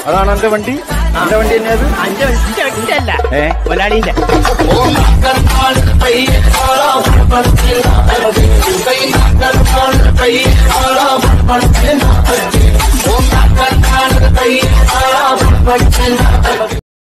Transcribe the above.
അതാണ് എന്റെ വണ്ടി. എന്റെ വണ്ടി തന്നെ അത്. വണ്ടി അല്ല, മുതലാളിന്റെ. Oh,